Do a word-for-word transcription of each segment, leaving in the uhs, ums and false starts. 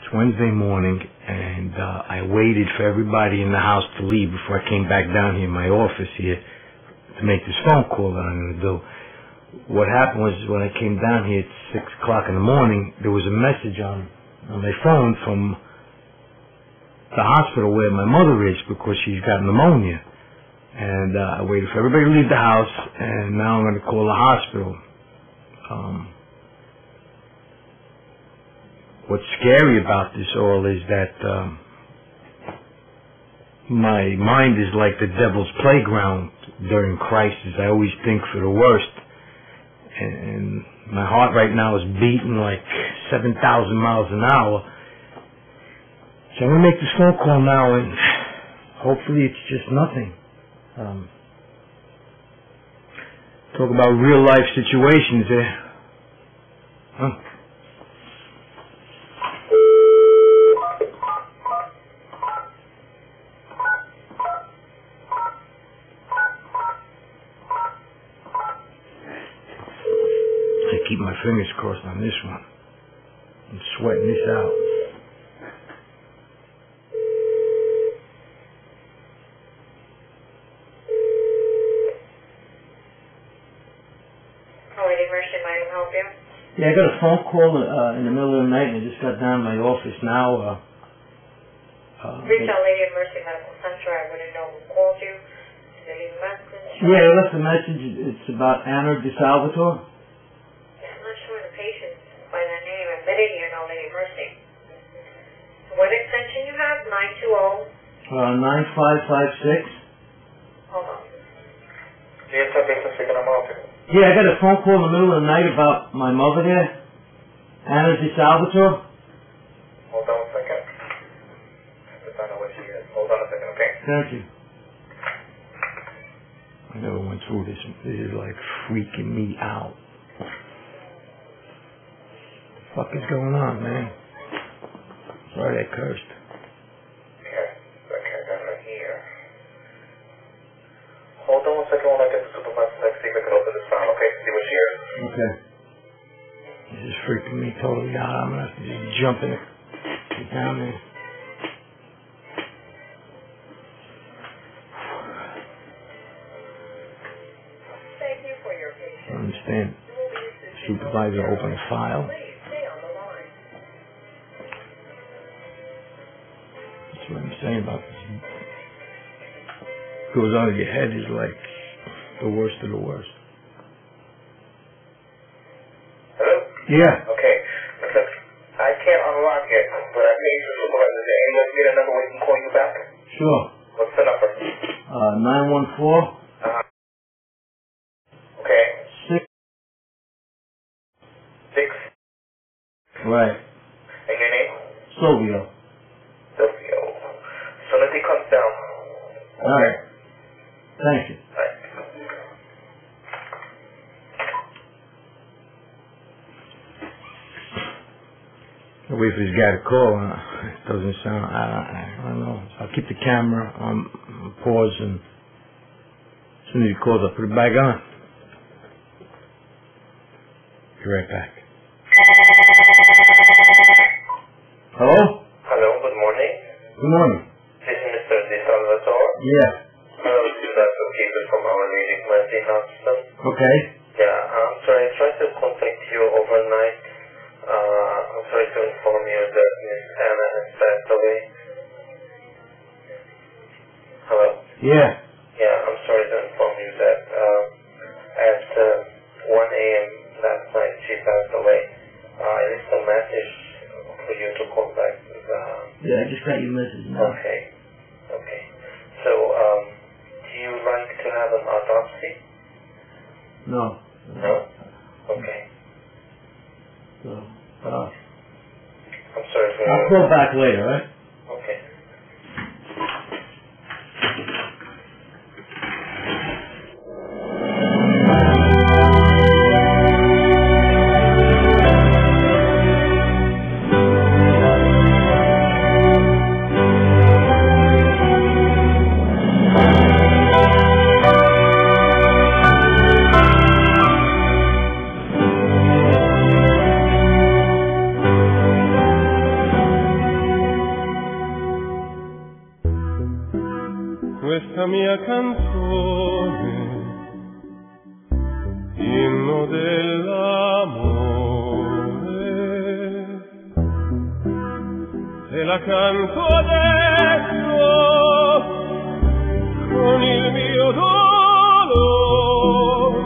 Wednesday morning, and uh, I waited for everybody in the house to leave before I came back down here in my office here to make this phone call that I'm going to do. What happened was when I came down here at six o'clock in the morning, there was a message on, on my phone from the hospital where my mother is because she's got pneumonia. And uh, I waited for everybody to leave the house, and now I'm going to call the hospital. Um, what's scary about this all is that um, my mind is like the devil's playground during crisis. I always think for the worst. And, and my heart right now is beating like seven thousand miles an hour. So I'm going to make this phone call now, and hopefully it's just nothing. Um, talk about real life situations there. Huh? I keep my fingers crossed on this one. I'm sweating this out. Yeah, I got a phone call uh, in the middle of the night, and I just got down to my office now. Uh, uh, Reach out Lady of Mercy Medical Center. I wouldn't know who called you. Did they leave a message? Yeah, I left a message. It's about Anna DiSalvatore. I'm not sure the patient by that name. I'm admitted here, no Lady of Mercy. What extension you have? nine two zero? Uh, nine five five six. Hold on. Yes, sir, business speaking, I'm helping. Yeah, I got a phone call in the middle of the night about my mother there, Anna DiSalvatore. Hold on a second. I have to find out what she is. Hold on a second, okay? Thank you. I never went through this. This is like freaking me out. What the fuck is going on, man? Sorry I cursed. Okay, okay, I got her here. Hold on one second while I get the supervisor next, see if I can open this file, okay? See what she is. Okay. This is freaking me totally out. I'm gonna have to just jump in it. Get down there. Thank you for your patience. I understand. Supervisor open a file. Please stay on the line. That's what I'm saying about this. Goes on in your head is like the worst of the worst. Hello? Yeah. Okay. Listen, I can't unlock it, but I paid the supervisor. Is there any way to get a number we can call you back? Sure. What's the number? Uh, nine one four. Uh-huh. Okay. Six. Six. Right. And your name? Silvio. Silvio. As soon as he comes down. Okay. All right. Thank you. Right. I'll wait for this guy to call. Uh, it doesn't sound, I, I, I don't know. So I'll keep the camera on pause, and as soon as he calls, I'll put it back on. Be right back. Hello? Hello, good morning. Good morning. This is Mister DiSalvatore. Yeah. Hello, this is Doctor Keeper from Our Lady of Mercy Hospital. Okay. Yeah, I'm sorry, I tried to contact you overnight. Uh, I'm sorry to inform you that Miss Anna has passed away. Hello? Yeah. Yeah, I'm sorry to inform you that uh, at uh, one a m last night she passed away. Uh, I left a message for you to call back. Uh, Yeah, I just got your message now. okay, okay. So, um, do you like to have an autopsy? No. No? Okay. So, uh, I'm sorry for I'll call back later, right? Okay. mia canzone, inno dell'amore, e la canto adesso con il mio dolore,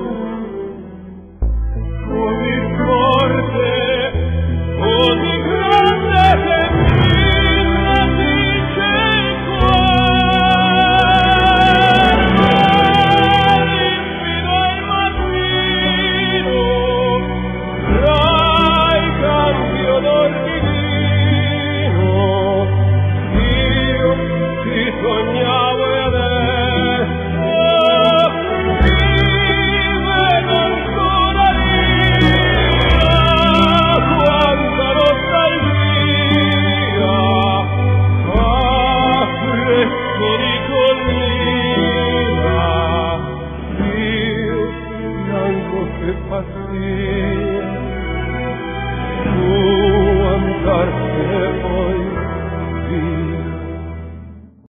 così forte, così grande che tu andarte poi